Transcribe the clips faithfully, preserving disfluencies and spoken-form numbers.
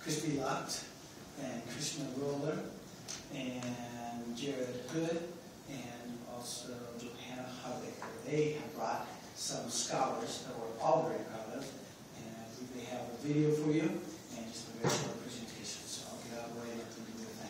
Christy Lott and Krishna Roller and Jared Hood and also Johanna Harbaker. They have brought some scholars that we're all very proud of, and I believe they have a video for you and just a very short presentation. So I'll get out of the way and let them do their thing.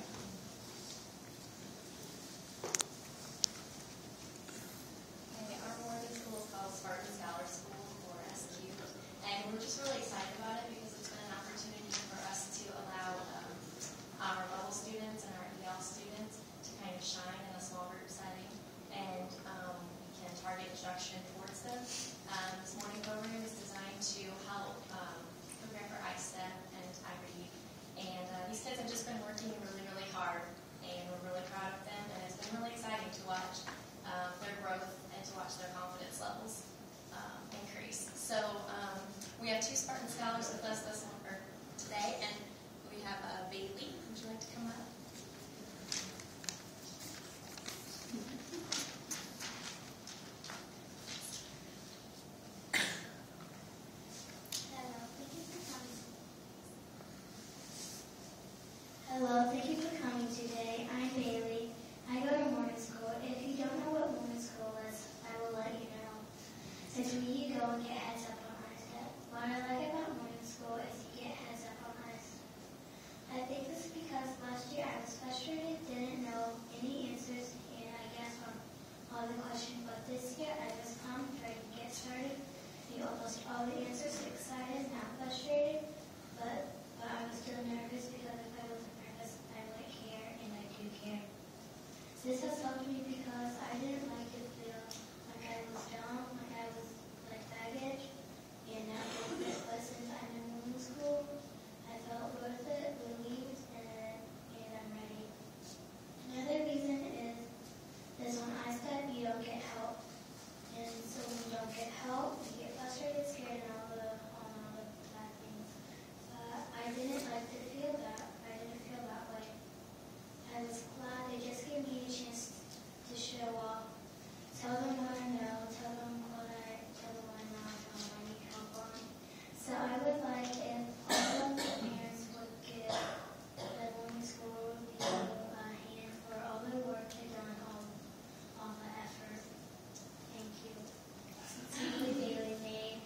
Okay, our morning school is called Spartan Scholar School, or S Q, and we're just really excited about it because it's been an opportunity for us to allow um, our level students and our E L students to kind of shine in a small group setting, and um, we can target instruction towards them. Um, this morning program is designed to help um, prepare for I S T E P and I read, and uh, these kids have just been working really, really hard, and we're really proud of them, and it's been really exciting to watch um, their growth and to watch their confidence levels um, increase. So um, we have two Spartan Scholars with us this or today, and we have uh, Bailey. Would you like to come up? Hello, thank you for coming today. I'm Bailey. I go to morning school. If you don't know what morning school is, I will let you know. Since we go and get heads up on I S T E P. What I like about morning school is you get heads up on I S T E P. I think this is because last year I was frustrated, didn't know any answers, and I guessed on all the questions. But this year I was pumped, ready to get started. Knew almost all the answers, excited, not frustrated, but, but I was still nervous because if I wasn't nervous, I would care, and I do care. This has helped me because I didn't like to feel like I was dumb, like I was like baggage, and not worth it. But since I'm in morning school, I felt worth it, relieved, and, and I'm ready. Another reason is, is when I S T E P, you don't get help. And so when you don't get help, you get frustrated, scared, and all the, all the bad things. But I didn't like to feel that. I didn't feel that way. I was glad they just gave me a chance to show off. Tell them what I know, tell them what I, tell them what I know, tell them I need help on. So I would like if all of the parents would give the morning school review a hand for all the work they've done, all, all the effort. Thank you. Sincerely, Bailey May.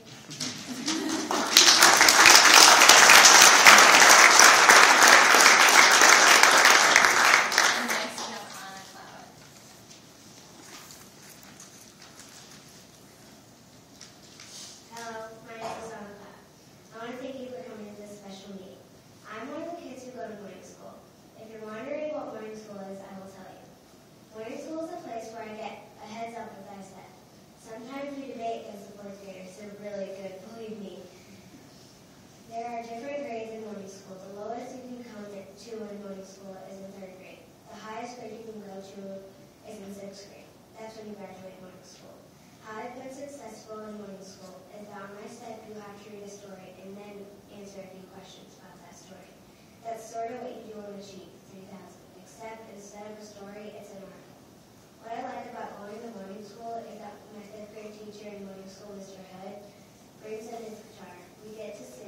Hello, my name is Anna Cloud. I want to thank you for coming to this special meeting. I'm one of the kids who go to morning school. If you're wondering what morning school is, I will tell you. Morning school is a place where I get a heads up with I S T E P. Sometimes we debate against the fourth graders. They're really good, believe me. There are different grades in morning school. The lowest you can come to in morning school is in third grade. The highest grade you can go to is in sixth grade. That's when you graduate morning school. How I've been successful in morning school is that on my I S T E P you have to read a story and then answer a few questions about that story. That's sort of what you do on the sheet three thousand, except instead of a story, it's an article. What I like about going to morning school is that my fifth grade teacher in morning school, Mister Hood, brings in his guitar. We get to